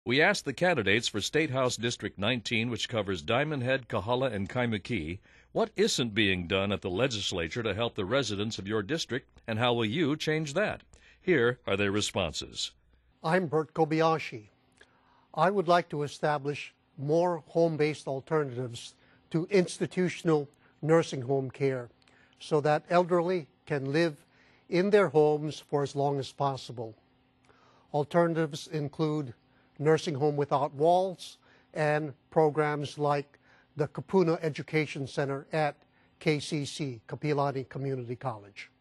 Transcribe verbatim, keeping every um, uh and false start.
We asked the candidates for State House District nineteen, which covers Diamond Head, Kahala, and Kaimuki, what isn't being done at the legislature to help the residents of your district, and how will you change that? Here are their responses. I'm Bert Kobayashi. I would like to establish more home-based alternatives to institutional nursing home care so that elderly can live in their homes for as long as possible. Alternatives include nursing home without walls and programs like the Kapuna Education Center at K C C, Kapilani Community College.